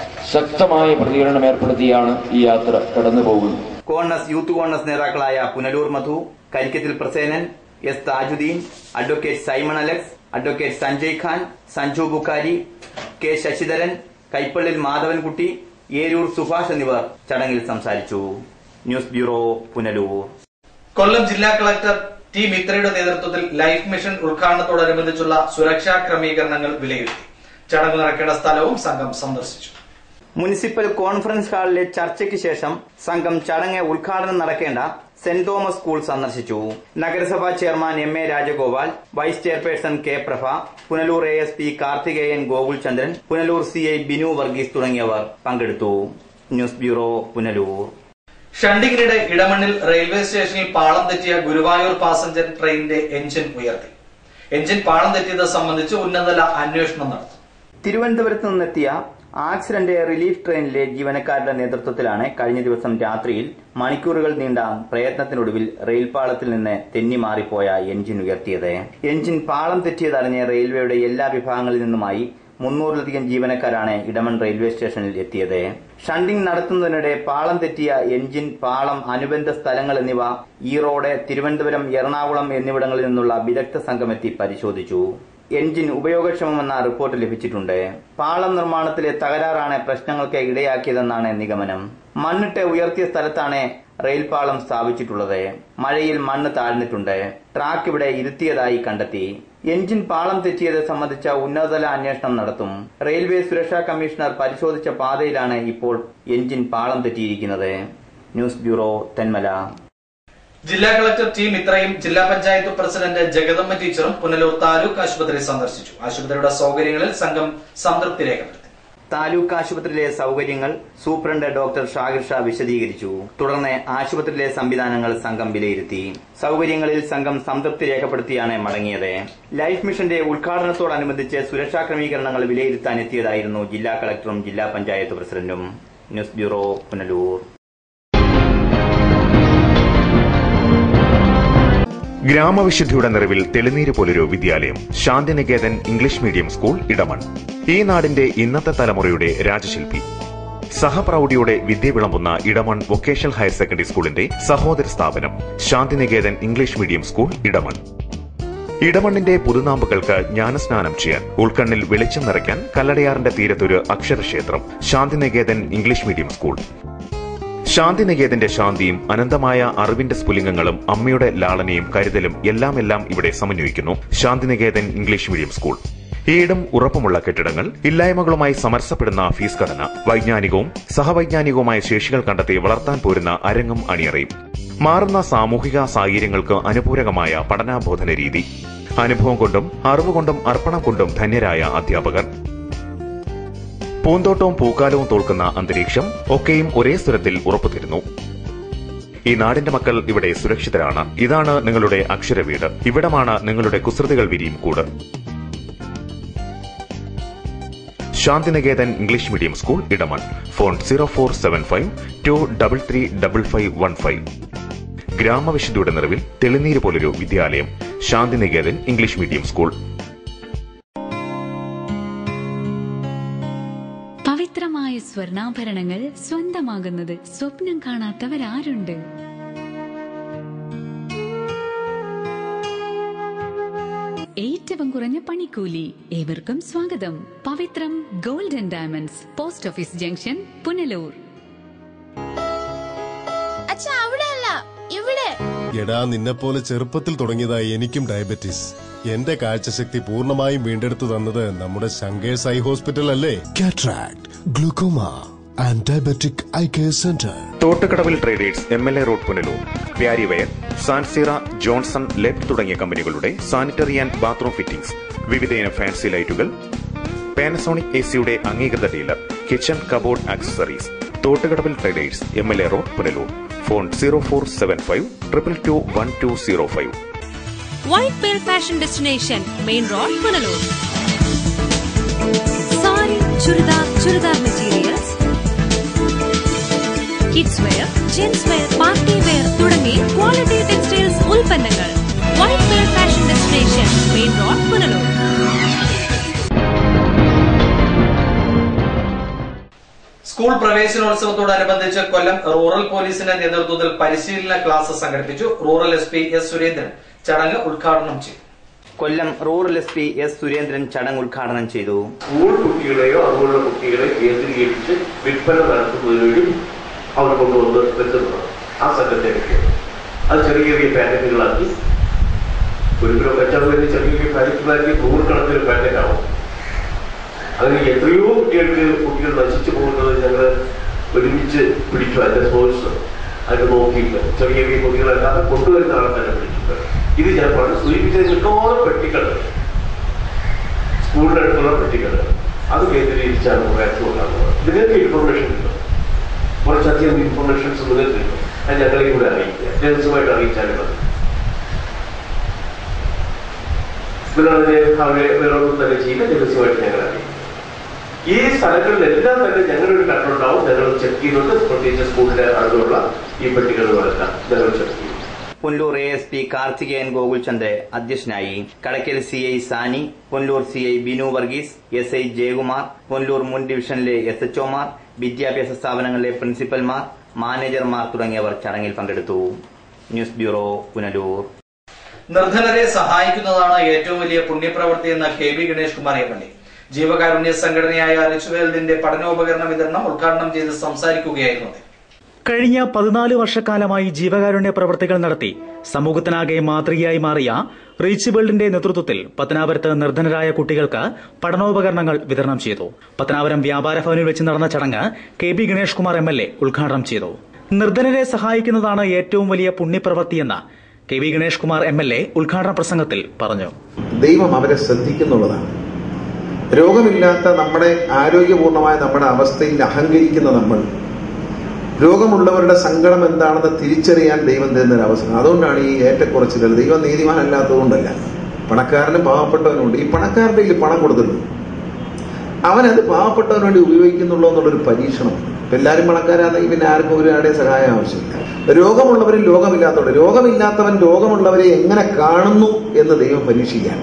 ശക്തമായ പ്രതികരണം ഏർപ്പെടുത്തിയാണ് ഈ യാത്ര കടന്നുപോകുന്നത്. കോൺഗ്രസ് യൂത്ത് കോൺഗ്രസ് നേതാക്കളായ Punalur Madhu, Karikkathil Prasenan, S Thajudheen, advocate Simon Alex, advocate Sanjay Khan, Sanju Bukhari, K Sasidharan, Kaippallil Madhavankutty, Eroor Subhash എന്നിവർ ചടങ്ങിൽ സംസാരിച്ചു. News bureau, Punalur. കൊല്ലം ജില്ലാ കളക്ടർ ടി മിത്രയുടെ നേതൃത്വത്തിൽ ലൈഫ് മിഷൻ ഉദ്ഘാടനത്തോടനുബന്ധിച്ചുള്ള സുരക്ഷാ ക്രമീകരണങ്ങൾ വിലയിരുത്തി. ചടങ്ങ് നടക്കേണ്ട സ്ഥലവും സംഘം സന്ദർശിച്ചു. മുനിസിപ്പൽ കോൺഫറൻസ് ഹാളിലെ ചർച്ചയ്ക്ക് ശേഷം സംഘം ചടങ്ങ് ഉദ്ഘാടനം നടക്കേണ്ട സെന്റ് തോമസ് സ്കൂൾ സന്ദർശിച്ചു. നഗരസഭാ chairman M A Rajagopal, vice chairperson K Prabha, Punalur ASP Karthikeyan Gokulchandran, Punalur CI Binu Varghese തുടങ്ങിയവർ പങ്കെടുത്തു. News bureau, Punalur. ഷണ്ടിങ്ങിനിടെ ഇടമണ്ണിൽ റെയിൽവേ സ്റ്റേഷനിൽ പാളം തെറ്റിയ ഗുരുവായൂർ പാസഞ്ചർ ട്രെയിനിന്റെ എഞ്ചിൻ ഉയർത്തി. എഞ്ചിൻ പാളം തെറ്റിയത് സംബന്ധിച്ച് ഉന്നതതല അന്വേഷണം നടത്തും. തിരുവനന്തപുരത്ത് നിന്നെത്തിയ ആക്സിഡന്റ് റിലീഫ് ട്രെയിനിലെ ജീവനക്കാരുടെ നേതൃത്വത്തിലാണ് കഴിഞ്ഞ ദിവസം രാത്രിയിൽ മണിക്കൂറുകൾ നീണ്ട പ്രയത്നത്തിനൊടുവിൽ റെയിൽപാളത്തിൽ നിന്ന് തെന്നിമാറിപ്പോയ എഞ്ചിൻ ഉയർത്തിയത്. എഞ്ചിൻ പാളം തെറ്റിയതറിഞ്ഞ് റെയിൽവേയുടെ എല്ലാ വിഭാഗങ്ങളിൽ നിന്നുമായി 300-ലധികം ജീവനക്കാരാണ് ഇടമൺ റെയിൽവേ സ്റ്റേഷനിൽ എത്തിയത്. ഷണ്ടിംഗ് നടത്തുന്നതിനിടെ പാളം തെറ്റിയ എഞ്ചിൻ, പാളം, അനുബന്ധ സ്ഥലങ്ങൾ എന്നിവ ഈറോഡ്, തിരുവനന്തപുരം, എറണാകുളം എന്നിവിടങ്ങളിൽ നിന്നുള്ള വിദഗ്ധ സംഘമെത്തി പരിശോധിച്ചു. എഞ്ചിൻ ഉപയോഗക്ഷമമെന്ന റിപ്പോർട്ട് ലഭിച്ചിട്ടുണ്ട്. പാളം നിർമ്മാണത്തിലെ തകരാറാണ് പ്രശ്നങ്ങൾക്ക് ഇടയാക്കിയതെന്നാണ് നിഗമനം. മണ്ണിട്ട് ഉയർത്തിയ സ്ഥലത്താണ് റെയിൽപാളം സ്ഥാപിച്ചിട്ടുള്ളത്. മഴയിൽ മണ്ണ് താഴ്ന്നിട്ടുണ്ട്. ട്രാക്ക് ഇവിടെ ഇരുത്തിയതായി കണ്ടെത്തി. എഞ്ചിൻ പാളം തെറ്റിയത് സംബന്ധിച്ച ഉന്നതതല അന്വേഷണം നടത്തും. റെയിൽവേ സുരക്ഷാ കമ്മീഷണർ പരിശോധിച്ച പാതയിലാണ് ഇപ്പോൾ എഞ്ചിൻ പാളം തെറ്റിയിരിക്കുന്നത്. News bureau, Thenmala. ജില്ലാ കളക്ടർ ടി മിത്രയും ജില്ലാ പഞ്ചായത്ത് പ്രസിഡന്റ് ജഗദമ്മ ടീച്ചറും പുനലൂർ താലൂക്ക് ആശുപത്രി സന്ദർശിച്ചു. ആശുപത്രിയുടെ സൌകര്യങ്ങളിൽ സംഘം സംതൃപ്തി രേഖപ്പെടുത്തി. താലൂക്ക് ആശുപത്രിയിലെ സൌകര്യങ്ങൾ സൂപ്രണ്ട് ഡോക്ടർ ഷാഹിർ ഷാ വിശദീകരിച്ചു. തുടർന്ന് ആശുപത്രിയിലെ സംവിധാനങ്ങൾ സംഘം വിലയിരുത്തി. സൌകര്യങ്ങളിൽ സംഘം സംതൃപ്തി രേഖപ്പെടുത്തിയാണ് മടങ്ങിയത്. ലൈഫ് മിഷന്റെ ഉദ്ഘാടനത്തോടനുബന്ധിച്ച് സുരക്ഷാ ക്രമീകരണങ്ങൾ വിലയിരുത്താനെത്തിയതായിരുന്നു ജില്ലാ കളക്ടറും ജില്ലാ പഞ്ചായത്ത് പ്രസിഡന്റും. News bureau, Punalur. ഗ്രാമവിശുദ്ധിയുടെ നിറവിൽ തെളിനീര് പോലൊരു വിദ്യാലയം, Shantiniketan English medium school, Edamon. ഈ നാടിന്റെ ഇന്നത്തെ തലമുറയുടെ രാജശില്പി. സഹപ്രൗഢിയോടെ വിദ്യ വിളമ്പുന്ന ഇടമൺ വൊക്കേഷണൽ ഹയർ സെക്കൻഡറി സ്കൂളിന്റെ സഹോദര സ്ഥാപനം Shantiniketan English medium school, Edamon. ഇടമണ്ണിന്റെ പുതുനാമ്പുകൾക്ക് ജ്ഞാനസ്നാനം ചെയ്യാൻ, ഉൾക്കണ്ണിൽ വെളിച്ചം നിറയ്ക്കാൻ കല്ലടയാറിന്റെ തീരത്തൊരു അക്ഷരക്ഷേത്രം, ശാന്തിനികേതൻ ഇംഗ്ലീഷ് മീഡിയം സ്കൂൾ. ശാന്തിനികേതന്റെ ശാന്തിയും അനന്തമായ അറിവിന്റെ സ്ഫുലിംഗങ്ങളും അമ്മയുടെ ലാളനയും കരുതലും എല്ലാം ഇവിടെ സമന്വയിക്കുന്നു ശാന്തിനികേതൻ ഇംഗ്ലീഷ് മീഡിയം സ്കൂൾ. ഈടും ഉറപ്പുമുള്ള കെട്ടിടങ്ങൾ, ഇല്ലായ്മകളുമായി സമരസപ്പെടുന്ന ഫീസ് ഘടന, വൈജ്ഞാനികവും സഹവൈജ്ഞാനികവുമായ ശേഷികൾ കണ്ടെത്തി വളർത്താൻ പോരുന്ന അരങ്ങും അണിയറയും, മാറുന്ന സാമൂഹിക സാഹചര്യങ്ങൾക്ക് അനുപൂരകമായ പഠനാബോധന രീതി, അനുഭവം കൊണ്ടും അറിവുകൊണ്ടും അർപ്പണം കൊണ്ടും ധന്യരായ അധ്യാപകർ, പൂന്തോട്ടവും പൂക്കാലവും തോൽക്കുന്ന അന്തരീക്ഷം ഒക്കെയും ഒരേ സ്വരത്തിൽ ഉറപ്പുതരുന്നു. ഈ നാടിന്റെ മക്കൾ ഇവിടെ സുരക്ഷിതരാണ്. ഇതാണ് നിങ്ങളുടെ അക്ഷരവീട്. ഇവിടമാണ് നിങ്ങളുടെ കുസൃതികൾ വിരിയും കൂട്. Shantiniketan English medium school, Edamon. Phone 0475233515. ഗ്രാമവിശുദ്ധിയുടെ നിറവിൽ തെളിനീര് പോലൊരു വിദ്യാലയം. Shantiniketan English medium school. പവിത്രമായ സ്വർണ്ണാഭരണങ്ങൾ സ്വന്തമാകുന്നത് സ്വപ്നം കാണാത്തവരാരുണ്ട്? ഏറ്റവും കുറഞ്ഞ പണിക്കൂലി. ഏവർക്കും സ്വാഗതം. Pavithram gold and diamonds, post office junction, Punalur. എടാ, നിന്നെപ്പോലെ ചെറുപ്പത്തിൽ തുടങ്ങിയതായി എനിക്കും ഡയബറ്റീസ്. എന്റെ കാഴ്ചശക്തി പൂർണ്ണമായും വീണ്ടെടുത്തു തന്നത് നമ്മുടെ ശങ്കേഴ്സ് ഐ ഹോസ്പിറ്റൽ അല്ലേ? Cataract, glaucoma and diabetic eye care centre. Thottukadavil traders, MLA road, Punalur. Parryware, സാൻസീറ, ജോൺസൺ, ലെബ് തുടങ്ങിയ കമ്പനികളുടെ സാനിറ്ററി ആൻഡ് ബാത്റൂം ഫിറ്റിംഗ്സ്, വിവിധയിനം ഫാൻസി ലൈറ്റുകൾ, പാനസോണിക് AC-യുടെ അംഗീകൃത dealer, kitchen cupboard accessories. Thottukadavil traders, MLA road, Punalur. Phone 0475221205. White pearl fashion destination, main road, Punalur. Sari, churidar materials, kids wear, gents wear, party wear തുടങ്ങി quality textiles ഉൽപ്പന്നങ്ങൾ. White pearl fashion destination, main road, Punalur. School പ്രവേശനോത്സവത്തോടനുബന്ധിച്ച് Kollam rural പോലീസിന്റെ നേതൃത്വത്തിൽ പരിശീലന class സംഘടിപ്പിച്ചു. Rural SP S Surendran ചടങ്ങ് ഉദ്ഘാടനം ചെയ്തു. Kollam rural SP S Surendran ചടങ്ങ് ഉദ്ഘാടനം ചെയ്തു. സ്കൂൾ കുട്ടികളെയോ അതുപോലുള്ള കുട്ടികളെ കേന്ദ്രീകരിച്ച് വിൽപ്പന നടത്തുന്നതിനും അവർ കൊണ്ടുവന്ന് വെക്കുന്നത് ആ സംഘത്തെ അത് ചെറിയ ചെറിയ പാക്കറ്റുകളാക്കി ഒരു കിലോ കച്ചവടം ചെറിയ ചെറിയ പാക്കറ്റുകളാക്കി 100 കണക്കിന് പാക്കറ്റാവും. അങ്ങനെ എത്രയോ കുട്ടികൾ നശിച്ചു പോകുന്നത് ഞങ്ങൾ ഒരുമിച്ച് പിടിച്ചു. അതിന്റെ സോഴ്സ് അത് നോക്കിയിട്ട് ചെറിയ ചെറിയ കുട്ടികളല്ലാതെ കൊണ്ടുവരുന്ന ആളെ തന്നെ പിടിച്ചിട്ട് ഇത് ചിലപ്പോൾ സൂചിപ്പിച്ച മിക്കവാറും പെട്ടികൾ, സ്കൂളിന്റെ അടുത്തുള്ള പെട്ടികൾ, അത് കേന്ദ്രീകരിച്ചാണ് വാക്സിൻ ഉണ്ടാകുന്നത്. നിങ്ങൾക്ക് ഇൻഫർമേഷൻ കിട്ടും, കുറച്ചധികം ഇൻഫർമേഷൻസ് നിങ്ങൾക്ക് കിട്ടും. അത് ഞങ്ങളെയും കൂടെ അറിയിക്കുക, രഹസ്യമായിട്ട് അറിയിച്ചാലും മതി. അവരെ വേറൊന്നും തന്നെ ചെയ്യില്ല, രഹസ്യമായിട്ട് ഞങ്ങൾ അറിയിക്കും. ഈ സ്ഥലങ്ങളിലെല്ലാം തന്നെ ഞങ്ങളൊരു കണ്ടുണ്ടാവും. ഞങ്ങൾ ചെക്ക് ചെയ്യുന്നുണ്ട്. പ്രത്യേകിച്ച് സ്കൂളിന്റെ അടുത്തുള്ള ഈ പെട്ടികളുകളെല്ലാം ഞങ്ങൾ ചെക്ക് ചെയ്യും. പുനലൂർ ASP കാർത്തികേയൻ ഗോകുൽചന്ദ് അധ്യക്ഷനായി. കടയ്ക്കൽ CI സാനി, പുനലൂർ CI ബിനു വർഗീസ്, SI ജയകുമാർ, പുനലൂർ മുൻ ഡിവിഷനിലെ SHOമാർ, വിദ്യാഭ്യാസ സ്ഥാപനങ്ങളിലെ പ്രിൻസിപ്പൽമാർ, മാനേജർമാർ തുടങ്ങിയവർ ചടങ്ങിൽ പങ്കെടുത്തു. News bureau, Punalur. നിർധനരെ സഹായിക്കുന്നതാണ് ഏറ്റവും വലിയ പുണ്യപ്രവൃത്തി എന്ന KB ഗണേഷ് കുമാർ പള്ളി. ജീവകാരുണ്യ സംഘടനയായ റിച്ച് വേൾഡിന്റെ പഠനോപകരണ വിതരണം ഉദ്ഘാടനം ചെയ്ത് സംസാരിക്കുകയായിരുന്നു. കഴിഞ്ഞ 14 വർഷക്കാലമായി ജീവകാരുണ്യ പ്രവർത്തികൾ നടത്തി സമൂഹത്തിനാകെ മാതൃകയായി മാറിയ റിച്ച് വേൾഡിന്റെ നേതൃത്വത്തിൽ പത്തനാപുരത്ത് നിർധനരായ കുട്ടികൾക്ക് പഠനോപകരണങ്ങൾ വിതരണം ചെയ്തു. പത്തനാപുരം വ്യാപാര ഭവനിൽ വെച്ച് നടന്ന ചടങ്ങ് KB ഗണേഷ് കുമാർ MLA ഉദ്ഘാടനം ചെയ്തു. നിർധനരെ സഹായിക്കുന്നതാണ് ഏറ്റവും വലിയ പുണ്യപ്രവൃത്തിയെന്ന് KB ഗണേഷ് കുമാർ MLA ഉദ്ഘാടന പ്രസംഗത്തിൽ പറഞ്ഞു. ദൈവം അവരെ ശ്രദ്ധിക്കുന്നുള്ളതാണ്. രോഗമില്ലാത്ത നമ്മുടെ ആരോഗ്യപൂർണമായ നമ്മുടെ അവസ്ഥയിൽ അഹങ്കരിക്കുന്ന നമ്മൾ രോഗമുള്ളവരുടെ സങ്കടം എന്താണെന്ന് തിരിച്ചറിയാൻ ദൈവം തരുന്നൊരു അവസരം. അതുകൊണ്ടാണ് ഈ ഏറ്റക്കുറച്ചിലുകൾ. ദൈവം നീതിമാനല്ലാത്തതുകൊണ്ടല്ല, പണക്കാരനും പാവപ്പെട്ടവനുണ്ട്. ഈ പണക്കാരുടെ കയ്യിൽ പണം കൊടുത്തിട്ടുണ്ട്, അവനത് പാവപ്പെട്ടവന് വേണ്ടി ഉപയോഗിക്കുന്നുള്ളൂ എന്നുള്ളൊരു പരീക്ഷണം. എല്ലാവരും പണക്കാരാണെങ്കിൽ പിന്നെ ആർക്കും ഒരാളുടെ സഹായം ആവശ്യമില്ല. രോഗമുള്ളവരും രോഗമില്ലാത്തവൻ രോഗമുള്ളവരെ എങ്ങനെ കാണുന്നു എന്ന് ദൈവം പരീക്ഷിക്കാൻ.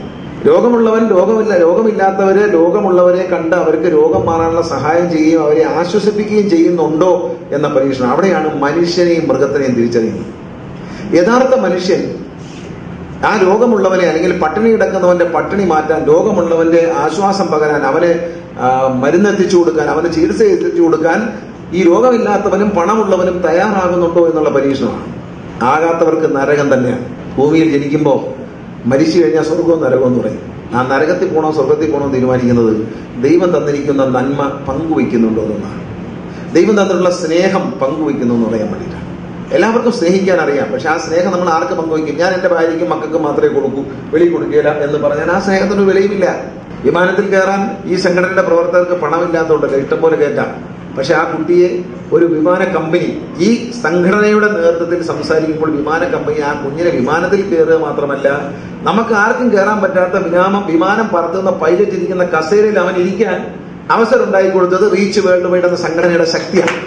രോഗമില്ലാത്തവര് രോഗമുള്ളവരെ കണ്ട് അവർക്ക് രോഗം മാറാനുള്ള സഹായം ചെയ്യുകയും അവരെ ആശ്വസിപ്പിക്കുകയും ചെയ്യുന്നുണ്ടോ എന്ന പരീക്ഷണം. അവിടെയാണ് മനുഷ്യനെയും മൃഗത്തിനെയും തിരിച്ചറിയുന്നത്. യഥാർത്ഥ മനുഷ്യൻ ആ രോഗമുള്ളവനെ അല്ലെങ്കിൽ പട്ടിണി കിടക്കുന്നവന്റെ പട്ടിണി മാറ്റാൻ, രോഗമുള്ളവന്റെ ആശ്വാസം പകരാൻ, അവന് മരുന്നെത്തിച്ചു കൊടുക്കാൻ, അവന് ചികിത്സ എത്തിച്ചു കൊടുക്കാൻ ഈ രോഗമില്ലാത്തവനും പണമുള്ളവനും തയ്യാറാകുന്നുണ്ടോ എന്നുള്ള പരീക്ഷണമാണ്. ആകാത്തവർക്ക് നരകം തന്നെയാണ്. ഭൂമിയിൽ ജനിക്കുമ്പോൾ മരിച്ചു കഴിഞ്ഞാൽ സ്വർഗവും നരകവും എന്ന് പറയും. ആ നരകത്തിൽ പോകണോ സ്വർഗത്തിൽ പോകണോ തീരുമാനിക്കുന്നത് ദൈവം തന്നിരിക്കുന്ന നന്മ പങ്കുവയ്ക്കുന്നുണ്ടോ എന്നാണ്. ദൈവം തന്നിട്ടുള്ള സ്നേഹം പങ്കുവയ്ക്കുന്നു എന്ന് പറയാൻ വേണ്ടിയിട്ടാണ്. എല്ലാവർക്കും സ്നേഹിക്കാൻ അറിയാം, പക്ഷെ ആ സ്നേഹം നമ്മൾ ആർക്ക് പങ്കുവയ്ക്കും? ഞാൻ എൻ്റെ ഭാര്യയ്ക്കും മക്കൾക്കും മാത്രമേ കൊടുക്കൂ, വെളി കൊടുക്കുകയില്ല എന്ന് പറഞ്ഞാൽ ആ സ്നേഹത്തിന് വിലയുമില്ല. വിമാനത്തിൽ കയറാൻ ഈ സംഘടനയുടെ പ്രവർത്തകർക്ക് പണമില്ലാത്തതുകൊണ്ടല്ല, ഇഷ്ടംപോലെ കയറ്റാം. പക്ഷെ ആ കുട്ടിയെ ഒരു വിമാന കമ്പനി ഈ സംഘടനയുടെ നേതൃത്വത്തിൽ സംസാരിക്കുമ്പോൾ വിമാന കമ്പനി ആ കുഞ്ഞിനെ വിമാനത്തിൽ കയറുക മാത്രമല്ല, നമുക്ക് ആർക്കും കയറാൻ പറ്റാത്ത വിമാനം പറത്തുന്ന പൈലറ്റ് ഇരിക്കുന്ന കസേരയിൽ അവൻ ഇരിക്കാൻ അവസരം ഉണ്ടായി കൊടുത്തത് റീച്ച് വേൾഡ് വൈഡ് എന്ന സംഘടനയുടെ ശക്തിയാണ്.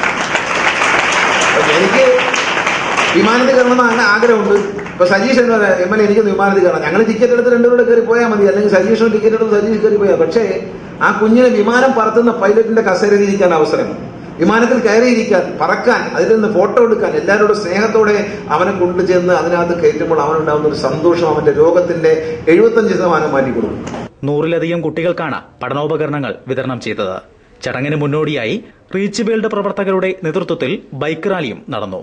എനിക്ക് വിമാനത്തിൽ കയറണമെന്ന് ആഗ്രഹമുണ്ട്. ഇപ്പൊ സജീഷ് എന്ന് പറയാം, MLA എനിക്ക് വിമാനത്തിൽ കയറാം, ഞങ്ങൾ ടിക്കറ്റ് എടുത്ത് രണ്ടുപേരുടെ കയറി പോയാൽ മതി, അല്ലെങ്കിൽ സജീഷും ടിക്കറ്റ് എടുത്ത് സജീഷ് കയറി പോയാൽ. പക്ഷേ ആ കുഞ്ഞിനെ വിമാനം പറത്തുന്ന പൈലറ്റിന്റെ കസേരയിൽ ഇരിക്കാൻ അവസരം, വിമാനത്തിൽ കയറിയിരിക്കാൻ, പറക്കാൻ, അതിൽ നിന്ന് ഫോട്ടോ എടുക്കാൻ, എല്ലാവരോടും സ്നേഹത്തോടെ അവനെ കൊണ്ടുചെന്ന് അതിനകത്ത് കയറ്റുമ്പോൾ അവനുണ്ടാകുന്ന ഒരു സന്തോഷം അവന്റെ രോഗത്തിന്റെ 75% മാറ്റിക്കൊടുക്കും. 100-ലധികം കുട്ടികൾക്കാണ് പഠനോപകരണങ്ങൾ വിതരണം ചെയ്തത്. ചടങ്ങിന് മുന്നോടിയായി റീച്ച് വേൾഡ് പ്രവർത്തകരുടെ നേതൃത്വത്തിൽ ബൈക്ക് റാലിയും നടന്നു.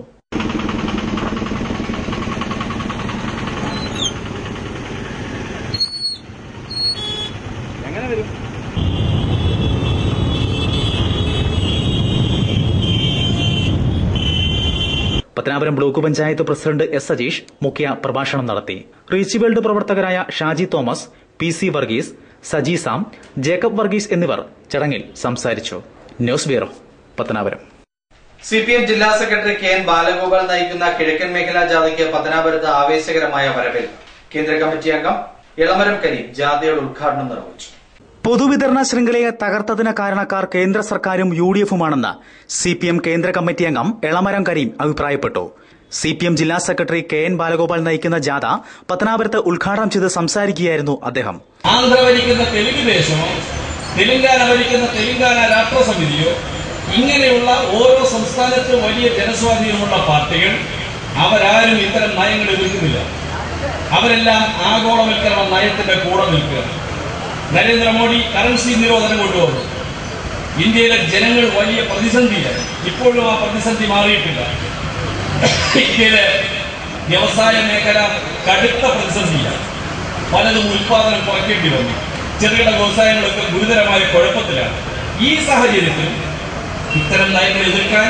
Pathanapuram block panchayat president S. Sajeesh മുഖ്യ പ്രഭാഷണം നടത്തി. റീച്ച് വേൾഡ് പ്രവർത്തകരായ ഷാജി തോമസ്, PC വർഗീസ്, സജി സാം, ജേക്കബ് വർഗീസ് എന്നിവർ ചടങ്ങിൽ സംസാരിച്ചു. News bureau, Pathanapuram. CPM ജില്ലാ സെക്രട്ടറി KN ബാലഗോപാൽ നയിക്കുന്ന കിഴക്കൻ മേഖലാ ജാഥയ്ക്ക് പത്തനാപുരത്ത് ആവേശകരമായ വരവേൽപ്പ്. കേന്ദ്ര കമ്മിറ്റി അംഗം എളമരം കരീം ജാഥയുടെ ഉദ്ഘാടനം നിർവഹിച്ചു. പൊതുവിതരണ ശൃംഖലയെ തകർത്തതിന് കാരണക്കാർ കേന്ദ്ര സർക്കാരും UDF-ഉമാണെന്ന് CPM കേന്ദ്ര കമ്മിറ്റി അംഗം എളമരം കരീം അഭിപ്രായപ്പെട്ടു. CPM ജില്ലാ സെക്രട്ടറി KN ബാലഗോപാൽ നയിക്കുന്ന ജാഥ പത്തനാപുരത്ത് ഉദ്ഘാടനം ചെയ്ത് സംസാരിക്കുകയായിരുന്നു അദ്ദേഹം. ആന്ധ്ര ഭരിക്കുന്ന തെലുങ്ക് ദേശമോ തെലുങ്കാന ഭരിക്കുന്ന തെലുങ്കാന രാഷ്ട്ര സമിതിയോ ഇങ്ങനെയുള്ള ഓരോ സംസ്ഥാനത്ത് വലിയ ജനസ്വാധീനമുള്ള പാർട്ടികൾ അവരാരും ഇത്തരം നയങ്ങൾ എതിർക്കുന്നില്ല. അവരെല്ലാം ആഗോളവൽക്കരണ നയത്തിന്റെ കൂടെ നിൽക്കുക. നരേന്ദ്രമോദി കറൻസി നിരോധനം കൊണ്ടുവന്നു. ഇന്ത്യയിലെ ജനങ്ങൾ വലിയ പ്രതിസന്ധിയിലാണ്. ഇപ്പോഴും ആ പ്രതിസന്ധി മാറിയിട്ടില്ല. ഇന്ത്യയിലെ വ്യവസായ മേഖല കടുത്ത പ്രതിസന്ധിയിലാണ്. പലതും ഉൽപാദനം കുറയ്ക്കേണ്ടി വന്നു. ചെറുകിട വ്യവസായങ്ങളൊക്കെ ഗുരുതരമായ കുഴപ്പത്തിലാണ്. ഈ സാഹചര്യത്തിൽ ഇത്തരം നയങ്ങൾ എതിർക്കാൻ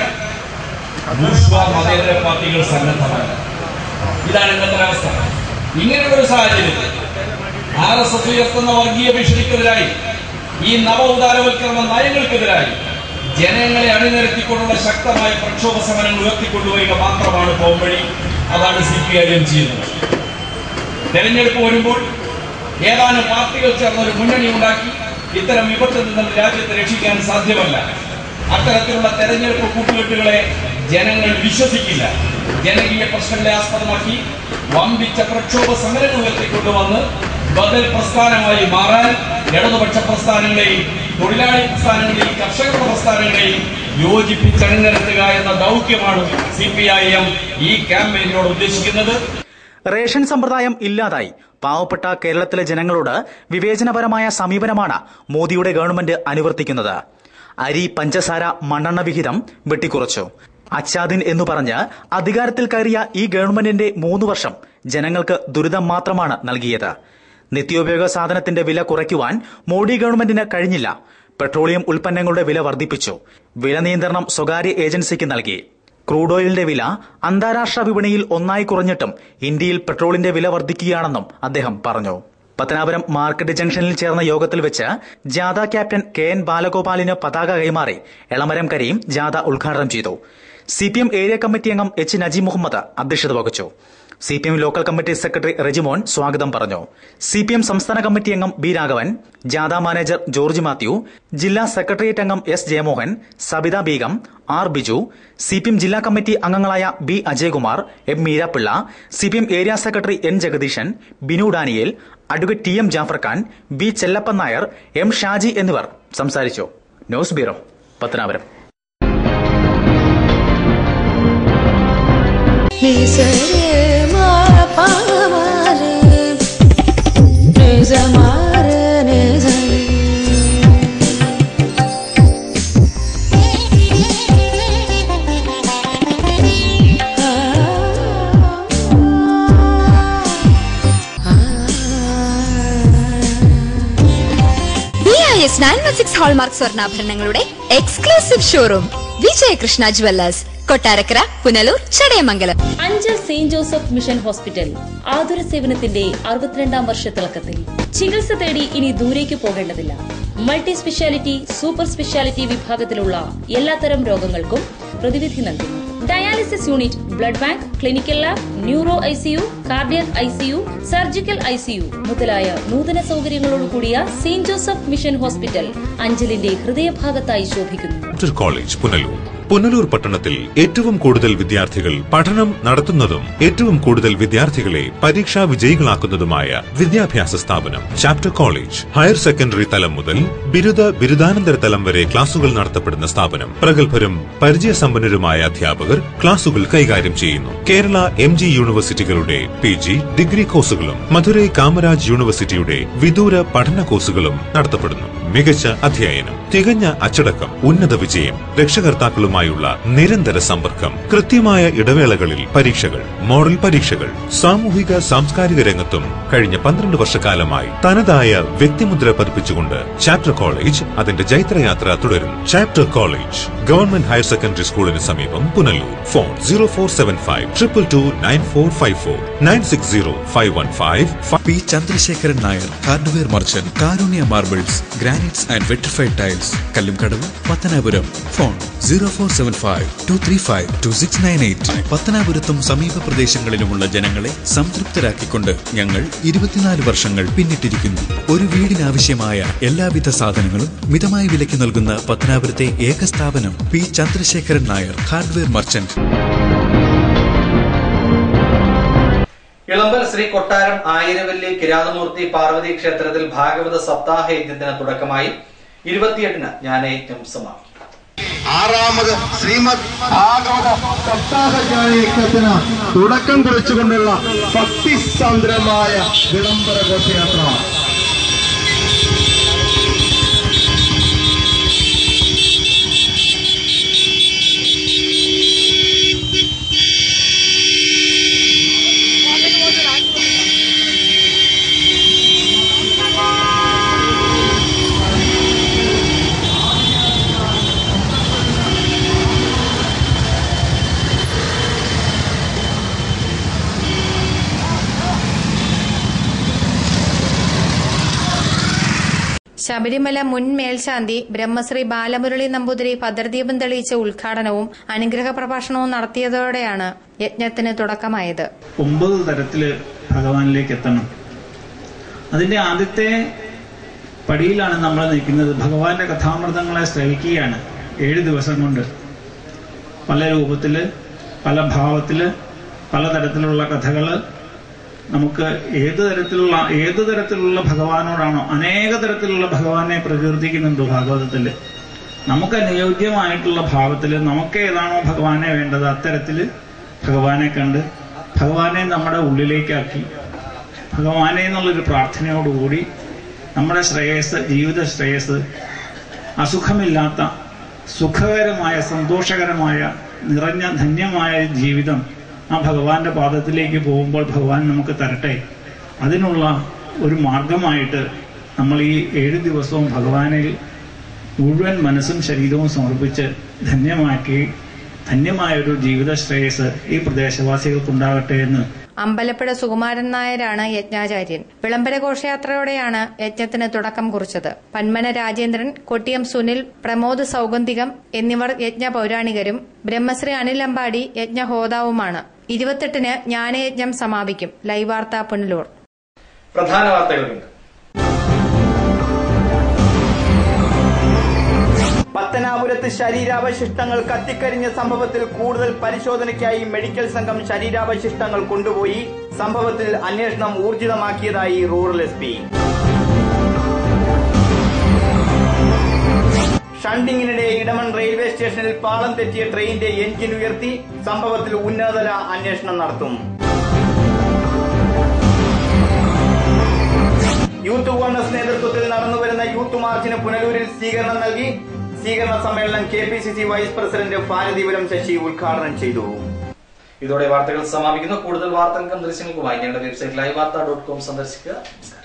മതേതര പാർട്ടികൾ സന്നദ്ധമാണ്. ഇതാണ് ഇന്നത്തെ അവസ്ഥ. ഇങ്ങനെയൊരു സാഹചര്യത്തിൽ RSS ഉയർത്തുന്ന വർഗീയ ഭീഷണിക്കെതിരായി, ഈ നവ ഉദാരവൽക്കരണ നയങ്ങൾക്കെതിരായി ജനങ്ങളെ അണിനിരത്തിക്കൊണ്ടുള്ള ശക്തമായ പ്രക്ഷോഭ സമരങ്ങൾ ഉയർത്തിക്കൊണ്ടുവരിക മാത്രമാണ് പോംവഴി. അതാണ് CPIM ചെയ്യുന്നത്. തെരഞ്ഞെടുപ്പ് വരുമ്പോൾ ഏതാനും പാർട്ടികൾ ചേർന്ന ഒരു മുന്നണി ഉണ്ടാക്കി ഇത്തരം വിപത്തിൽ നിന്നും രാജ്യത്തെ രക്ഷിക്കാൻ സാധ്യമല്ല. അത്തരത്തിലുള്ള തെരഞ്ഞെടുപ്പ് കൂട്ടുകെട്ടുകളെ ജനങ്ങൾ വിശ്വസിക്കില്ല. ജനകീയ പ്രശ്നങ്ങളെ ആസ്പദമാക്കി വമ്പിച്ച പ്രക്ഷോഭ സമരങ്ങൾ ഉയർത്തിക്കൊണ്ടുവന്ന് ബദൽ പ്രസ്ഥാനമായി മാറാൻ ഇടതുപക്ഷ പ്രസ്ഥാനങ്ങളെയും തൊഴിലാളി പ്രസ്ഥാനങ്ങളെയും കർഷക പ്രസ്ഥാനങ്ങളെയും യോജിപ്പിച്ചണിനിരത്തുക എന്ന ദൗത്യമാണ് CPIM ഈ ക്യാമ്പയിനിനോട് ഉദ്ദേശിക്കുന്നത്. റേഷൻ സമ്പ്രദായം ഇല്ലാതായി. പാവപ്പെട്ട കേരളത്തിലെ ജനങ്ങളോട് വിവേചനപരമായ സമീപനമാണ് മോദിയുടെ ഗവൺമെന്റ് അനുവർത്തിക്കുന്നത്. അരി, പഞ്ചസാര, മണ്ണെണ്ണ വിഹിതം വെട്ടിക്കുറച്ചു. അച്ചാദിൻ എന്നു പറഞ്ഞ് അധികാരത്തിൽ കയറിയ ഈ ഗവൺമെന്റിന്റെ 3 വർഷം ജനങ്ങൾക്ക് ദുരിതം മാത്രമാണ് നൽകിയത്. നിത്യോപയോഗ സാധനത്തിന്റെ വില കുറയ്ക്കുവാൻ മോഡി ഗവൺമെന്റിന് കഴിഞ്ഞില്ല. പെട്രോളിയം ഉൽപ്പന്നങ്ങളുടെ വില വർദ്ധിപ്പിച്ചു. വില നിയന്ത്രണം സ്വകാര്യ ഏജൻസിക്ക് നൽകി. ക്രൂഡ് ഓയിലിന്റെ വില അന്താരാഷ്ട്ര വിപണിയിൽ 1 കുറഞ്ഞിട്ടും ഇന്ത്യയിൽ പെട്രോളിന്റെ വില വർദ്ധിക്കുകയാണെന്നും അദ്ദേഹം പറഞ്ഞു. പത്തനാപുരം മാർക്കറ്റ് ജംഗ്ഷനിൽ ചേർന്ന യോഗത്തിൽ വെച്ച് ജാഥ ക്യാപ്റ്റൻ KN ബാലഗോപാലിന് പതാക കൈമാറി എളമരം കരീം ജാഥ ഉദ്ഘാടനം ചെയ്തു. CPM ഏരിയ കമ്മിറ്റി അംഗം H. നജീബ് മുഹമ്മദ് അധ്യക്ഷത വഹിച്ചു. CPM local committee secretary Rejimon സ്വാഗതം പറഞ്ഞു. CPM സംസ്ഥാന കമ്മിറ്റി അംഗം B. രാഘവൻ, ജാഥ മാനേജർ ജോർജ് മാത്യു, ജില്ലാ സെക്രട്ടേറിയറ്റ് അംഗം S. Jayamohan, Sabitha Beegum, R. Biju, CPM ജില്ലാ കമ്മിറ്റി അംഗങ്ങളായ B. Ajayakumar, M. Meerapillai, CPM area secretary N. Jagadeesan, Binu Daniel, advocate TM Jafar Khan, B. Chellappan Nair, M. Shaji എന്നിവർ സംസാരിച്ചു. News bureau, Pathanapuram. 916 ഹോൾമാർക്ക് സ്വർണ്ണാഭരണങ്ങളുടെ exclusive showroom Vijayakrishna jewellers, Kottarakkara, Punalur, Chadayamangalam. Anchal saint Joseph mission hospital ആതുര സേവനത്തിന്റെ 62ാം വർഷത്തിളക്കത്തിൽ. ചികിത്സ തേടി ഇനി ദൂരേക്ക് പോകേണ്ടതില്ല. മൾട്ടി സ്പെഷ്യാലിറ്റി, സൂപ്പർ സ്പെഷ്യാലിറ്റി വിഭാഗത്തിലുള്ള എല്ലാത്തരം രോഗങ്ങൾക്കും പ്രതിവിധി നൽകുന്നു. Dialysis unit, blood bank, clinical lab, neuro ICU, cardiac ICU, surgical ICU മുതലായ നൂതന സൗകര്യങ്ങളോടുകൂടിയ സെയിന്റ് ജോസഫ് മിഷൻ ഹോസ്പിറ്റൽ അഞ്ചലിന്റെ ഹൃദയഭാഗത്തായി ശോഭിക്കുന്നു. കോളേജ് പുനലൂർ. പുനലൂർ പട്ടണത്തിൽ ഏറ്റവും കൂടുതൽ വിദ്യാർത്ഥികൾ പഠനം നടത്തുന്നതും ഏറ്റവും കൂടുതൽ വിദ്യാർത്ഥികളെ പരീക്ഷാ വിജയികളാക്കുന്നതുമായ വിദ്യാഭ്യാസ സ്ഥാപനം ചാപ്റ്റർ കോളേജ്. ഹയർ സെക്കൻഡറി തലം മുതൽ ബിരുദാനന്തര തലം വരെ ക്ലാസുകൾ നടത്തപ്പെടുന്ന സ്ഥാപനം. പ്രഗത്ഭരും പരിചയസമ്പന്നരുമായ അധ്യാപകർ ക്ലാസുകൾ കൈകാര്യം ചെയ്യുന്നു. കേരള MG യൂണിവേഴ്സിറ്റികളുടെ PG, ഡിഗ്രി കോഴ്സുകളും മധുരൈ കാമരാജ് യൂണിവേഴ്സിറ്റിയുടെ വിദൂര പഠന കോഴ്സുകളും നടത്തപ്പെടുന്നു. മികച്ച അധ്യയനം, തികഞ്ഞ അച്ചടക്കം, ഉന്നത വിജയം, രക്ഷകർത്താക്കളുമായുള്ള നിരന്തര സമ്പർക്കം, കൃത്യമായ ഇടവേളകളിൽ പരീക്ഷകൾ, മോഡൽ പരീക്ഷകൾ. സാമൂഹിക സാംസ്കാരിക രംഗത്തും കഴിഞ്ഞ 12 വർഷക്കാലമായി തനതായ വ്യക്തിമുദ്ര പതിപ്പിച്ചുകൊണ്ട് ചാപ്റ്റർ കോളേജ് അതിന്റെ ജൈത്രയാത്ര തുടരുന്നു. Chapter college government higher secondary സ്കൂളിന് സമീപം, Punalur. Phone 0475 222 9454 960 515. P Chandrasekharan Nair, hardware merchant, Karunya marbles, granites and vitrified tiles, Kallumkadavu, Pathanapuram. Phone 0475 235 2698. പത്തനാപുരത്തും സമീപ പ്രദേശങ്ങളിലുമുള്ള ജനങ്ങളെ സംതൃപ്തരാക്കിക്കൊണ്ട് ഞങ്ങൾ 24 വർഷങ്ങൾ പിന്നിട്ടിരിക്കുന്നു. ഒരു വീടിനാവശ്യമായ എല്ലാവിധ സാധനങ്ങളും മിതമായ വിലയ്ക്ക് നൽകുന്ന പത്തനാപുരത്തെ ഏക സ്ഥാപനം P Chandrasekharan Nair, hardware merchant. Elampal Shri Kottaram Ayiravalli Kirathamoorthy Parvathi ക്ഷേത്രത്തിൽ ഭാഗവത സപ്താഹ യജ്ഞത്തിന് തുടക്കമായി. 28-ന് ജ്ഞാനയജ്ഞം സമാപിക്കും. 6ാമത് ശ്രീമദ് ഭാഗവത സപ്താഹ ജ്ഞാനയജ്ഞത്തിന് തുടക്കം കുറിച്ചുകൊണ്ടുള്ള ഭക്തിസാന്ദ്രമായ വിളംബര ഘോഷയാത്ര. ശബരിമല മുൻ മേൽശാന്തി ബ്രഹ്മശ്രീ ബാലമുരളി നമ്പൂതിരി ഭദ്രദീപം തെളിയിച്ച ഉദ്ഘാടനവും അനുഗ്രഹ പ്രഭാഷണവും നടത്തിയതോടെയാണ് യജ്ഞത്തിന് തുടക്കമായത്. 9 തരത്തില് ഭഗവാനിലേക്ക് എത്തണം. അതിന്റെ ആദ്യത്തെ പടിയിലാണ് നമ്മൾ നിൽക്കുന്നത്. ഭഗവാന്റെ കഥാമൃതങ്ങളെ ശ്രവിക്കുകയാണ് 7 ദിവസം കൊണ്ട്. പല രൂപത്തില്, പല ഭാവത്തില്, പലതരത്തിലുള്ള കഥകള്. നമുക്ക് ഏത് തരത്തിലുള്ള ഭഗവാനോടാണോ, അനേക തരത്തിലുള്ള ഭഗവാനെ പ്രകീർത്തിക്കുന്നുണ്ട് ഭാഗവതത്തില്. നമുക്ക് അനുയോജ്യമായിട്ടുള്ള ഭാവത്തില് നമുക്ക് ഏതാണോ ഭഗവാനെ വേണ്ടത് അത്തരത്തില് ഭഗവാനെ കണ്ട് ഭഗവാനെ നമ്മുടെ ഉള്ളിലേക്കാക്കി ഭഗവാനെ എന്നുള്ളൊരു പ്രാർത്ഥനയോടുകൂടി നമ്മുടെ ശ്രേയസ്, ജീവിത ശ്രേയസ്, അസുഖമില്ലാത്ത സുഖകരമായ സന്തോഷകരമായ നിറഞ്ഞ ധന്യമായ ജീവിതം ആ ഭഗവാന്റെ പാദത്തിലേക്ക് പോകുമ്പോൾ ഭഗവാൻ നമുക്ക് തരട്ടെ. അതിനുള്ള ഒരു മാർഗമായിട്ട് നമ്മൾ ഈ 7 ദിവസവും ഭഗവാനിൽ മുഴുവൻ മനസ്സും ശരീരവും സമർപ്പിച്ച് ധന്യമായൊരു ജീവിത ശ്രേയസ് ഈ പ്രദേശവാസികൾക്കുണ്ടാകട്ടെ എന്ന്. അമ്പലപ്പുഴ സുകുമാരൻ നായരാണ് യജ്ഞാചാര്യൻ. വിളംബര ഘോഷയാത്രയോടെയാണ് യജ്ഞത്തിന് തുടക്കം കുറിച്ചത്. പന്മന രാജേന്ദ്രൻ, കൊട്ടിയം സുനിൽ, പ്രമോദ് സൗഗന്ധികം എന്നിവർ യജ്ഞ പൌരാണികരും ബ്രഹ്മശ്രീ അനിൽ അമ്പാടി യജ്ഞഹോതാവുമാണ്. 28-ന് ജ്ഞാനയജ്ഞം സമാപിക്കും. ലൈവ് വാർത്ത പുനലൂർ. പ്രധാന വാർത്തകളുണ്ട്. പത്തനാപുരത്ത് ശരീരാവശിഷ്ടങ്ങൾ കത്തിക്കരിഞ്ഞ സംഭവത്തിൽ കൂടുതൽ പരിശോധനയ്ക്കായി മെഡിക്കൽ സംഘം ശരീരാവശിഷ്ടങ്ങൾ കൊണ്ടുപോയി. സംഭവത്തിൽ അന്വേഷണം ഊർജിതമാക്കിയതായി റൂറൽ SP. ഷണ്ടിങ്ങിനിടെ ഇടമൺ റെയിൽവേ സ്റ്റേഷനിൽ പാളം തെറ്റിയ ട്രെയിനിന്റെ എഞ്ചിൻ ഉയർത്തി. സംഭവത്തിൽ ഉന്നതതല അന്വേഷണം നടത്തും. യൂത്ത് കോൺഗ്രസ് നേതൃത്വത്തിൽ നടന്നുവരുന്ന യൂത്ത് മാർച്ചിന് പുനലൂരിൽ സ്വീകരണം നൽകി. സ്വീകരണ സമ്മേളനം KPCC vice president Bharathipuram Sasi ഉദ്ഘാടനം ചെയ്തു. ഇതോടെ വാർത്തകൾ സമാപിക്കുന്നു. കൂടുതൽ വാർത്തകൾക്കും ദൃശ്യങ്ങൾക്കുമായി ഞങ്ങളുടെ വെബ്സൈറ്റ് livevarta.com സന്ദർശിക്കുക.